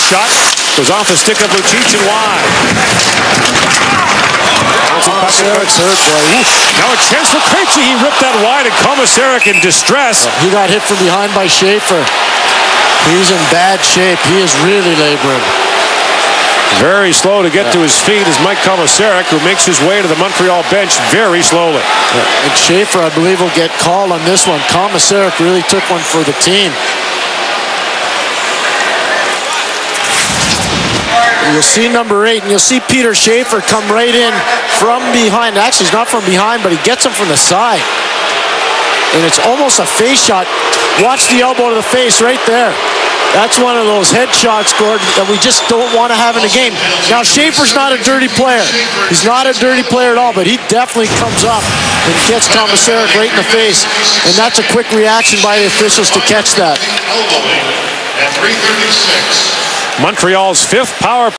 shot goes off the stick of Lucic and wide. Komisarik's hurt, boy. Now a chance for Krejci. He ripped that wide, and Komisarek in distress. He got hit from behind by Schaefer. He's in bad shape. He is really laboring. Very slow to get to his feet is Mike Komisarek, who makes his way to the Montreal bench very slowly. And Schaefer, I believe, will get called on this one. Komisarek really took one for the team. You'll see number 8, and you'll see Peter Schaefer come right in from behind. Actually, he's not from behind, but he gets him from the side. And it's almost a face shot. Watch the elbow to the face right there. That's one of those head shots, Gordon, that we just don't want to have in the game. Now, Schaefer's not a dirty player. He's not a dirty player at all, but he definitely comes up and gets Komisarek right in the face. And that's a quick reaction by the officials to catch that. Montreal's 5th power